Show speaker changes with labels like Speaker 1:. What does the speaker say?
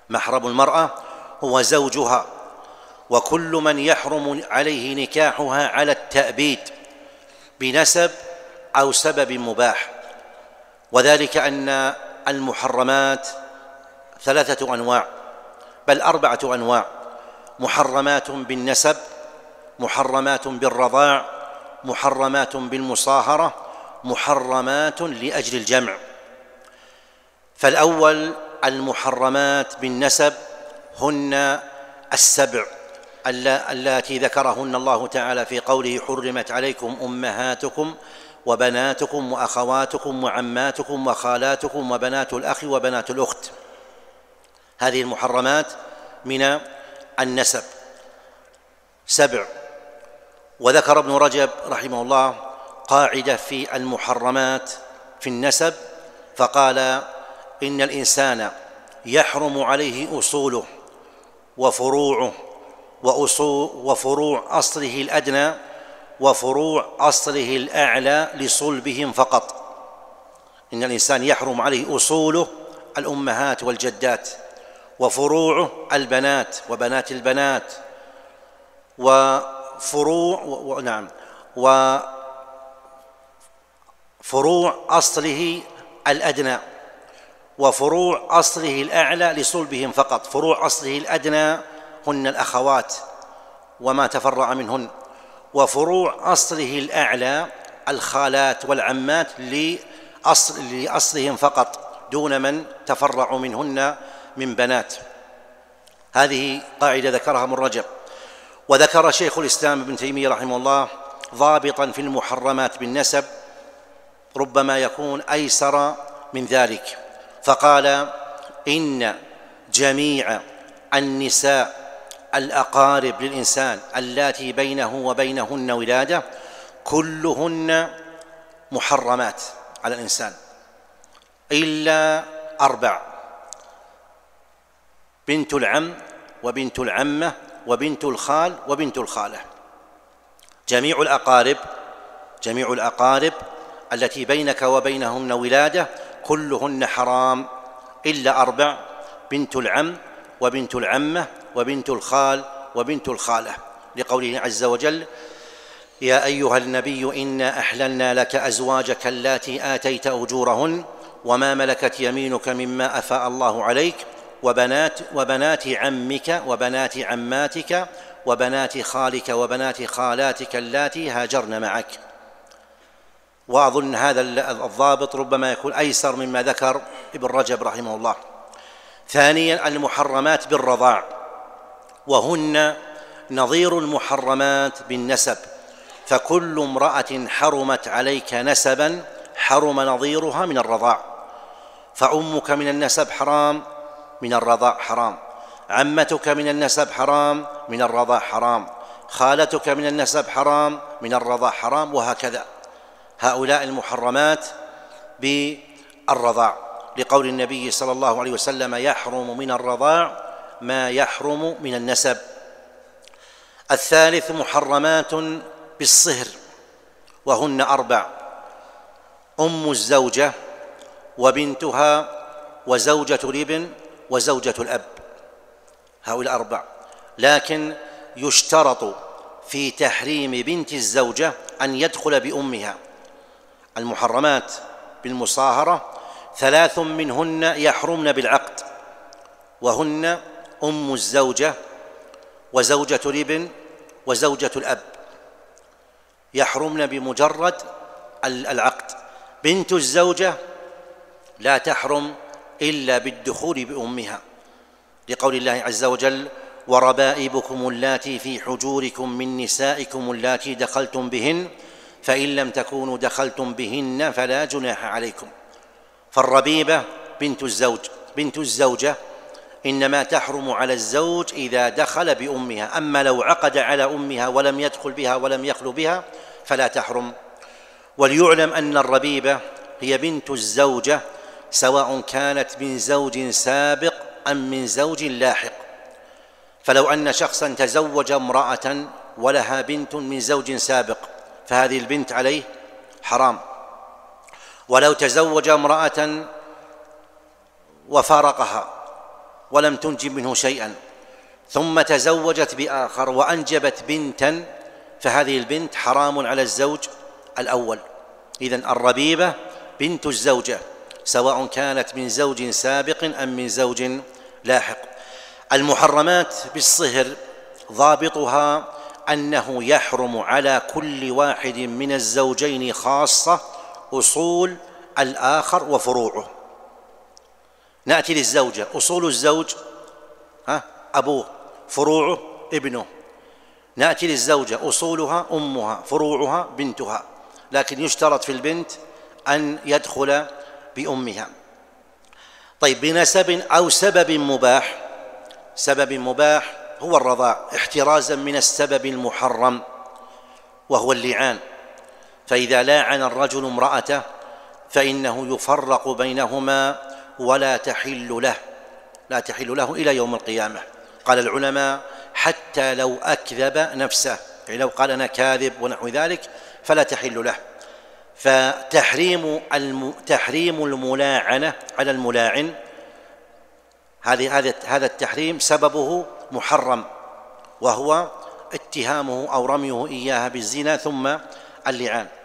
Speaker 1: محرم المرأة هو زوجها، وكل من يحرم عليه نكاحها على التأبيد بنسب أو سبب مباح. وذلك أن المحرمات 3 أنواع، بل 4 أنواع: محرمات بالنسب، محرمات بالرضاع، محرمات بالمصاهرة، محرمات لأجل الجمع. فالأول المحرمات بالنسب هن السبع اللاتي ذكرهن الله تعالى في قوله: حرمت عليكم أمهاتكم وبناتكم وأخواتكم وعماتكم وخالاتكم وبنات الأخ وبنات الأخت. هذه المحرمات من النسب 7. وذكر ابن رجب رحمه الله قاعدة في المحرمات في النسب فقال: إن الإنسان يحرم عليه أصوله وفروعه وفروع أصله الأدنى وفروع أصله الأعلى لصلبهم فقط. إن الإنسان يحرم عليه أصوله الأمهات والجدات، وفروعه البنات وبنات البنات، وفروع أصله الأدنى وفروع أصله الأعلى لصلبهم فقط. فروع أصله الأدنى هن الأخوات وما تفرع منهن، وفروع أصله الأعلى الخالات والعمات لأصلهم فقط دون من تفرع منهن من بنات. هذه قاعدة ذكرها ابن رجب. وذكر شيخ الإسلام ابن تيمية رحمه الله ضابطا في المحرمات بالنسب ربما يكون أيسر من ذلك، فقال: إن جميع النساء الأقارب للإنسان اللاتي بينه وبينهن ولادة كلهن محرمات على الإنسان إلا 4: بنت العم وبنت العمة وبنت الخال وبنت الخالة. جميع الأقارب التي بينك وبينهن ولادة كلهن حرام إلا 4: بنت العم وبنت العمة وبنت الخال وبنت الخالة، لقوله عز وجل: يا أيها النبي إنا أحللنا لك أزواجك اللاتي آتيت أجورهن وما ملكت يمينك مما أفاء الله عليك وبنات عمك وبنات عماتك وبنات خالك وبنات خالاتك اللاتي هاجرن معك. وأظن هذا الضابط ربما يكون أيسر مما ذكر ابن رجب رحمه الله. ثانيا المحرمات بالرضاع، وهن نظير المحرمات بالنسب، فكل امرأة حرمت عليك نسبا حرم نظيرها من الرضاع. فأمك من النسب حرام، من الرضاع حرام. عمتك من النسب حرام، من الرضاع حرام. خالتك من النسب حرام، من الرضاع حرام، وهكذا. هؤلاء المحرمات بالرضاع، لقول النبي صلى الله عليه وسلم: يحرم من الرضاع ما يحرم من النسب. الثالث محرمات بالصهر، وهن 4: أم الزوجة وبنتها وزوجة الابن وزوجة الأب. هؤلاء 4. لكن يشترط في تحريم بنت الزوجة أن يدخل بأمها. المحرمات بالمصاهرة 3 منهن يحرمن بالعقد، وهن أم الزوجة وزوجة الابن وزوجة الأب، يحرمن بمجرد العقد. بنت الزوجة لا تحرم إلا بالدخول بأمها، لقول الله عز وجل: وربائبكم اللاتي في حجوركم من نسائكم اللاتي دخلتم بهن فإن لم تكونوا دخلتم بهن فلا جناح عليكم. فالربيبة بنت الزوجة إنما تحرم على الزوج إذا دخل بأمها، أما لو عقد على أمها ولم يدخل بها ولم يخلو بها فلا تحرم. وليعلم أن الربيبة هي بنت الزوجة سواء كانت من زوج سابق أم من زوج لاحق. فلو أن شخصا تزوج امرأة ولها بنت من زوج سابق فهذه البنت عليه حرام. ولو تزوج امرأة وفارقها ولم تنجب منه شيئا، ثم تزوجت بآخر وأنجبت بنتا، فهذه البنت حرام على الزوج الأول. إذن الربيبة بنت الزوجة سواء كانت من زوج سابق أم من زوج لاحق. المحرمات بالصهر ضابطها أنه يحرم على كل واحد من الزوجين خاصة أصول الآخر وفروعه. نأتي للزوجة، أصول الزوج أبوه، فروعه ابنه. نأتي للزوجة، أصولها أمها، فروعها بنتها، لكن يشترط في البنت أن يدخل بأمها. طيب، بنسب أو سبب مباح. سبب مباح هو الرضاع، احترازا من السبب المحرم وهو اللعان، فإذا لاعن الرجل امرأته فإنه يفرق بينهما ولا تحل له إلى يوم القيامة. قال العلماء حتى لو أكذب نفسه، يعني لو قال أنا كاذب ونحو ذلك فلا تحل له. فتحريم الملاعنة على الملاعن، هذا التحريم سببه محرم، وهو اتهامه أو رميه إياها بالزنا ثم اللعان.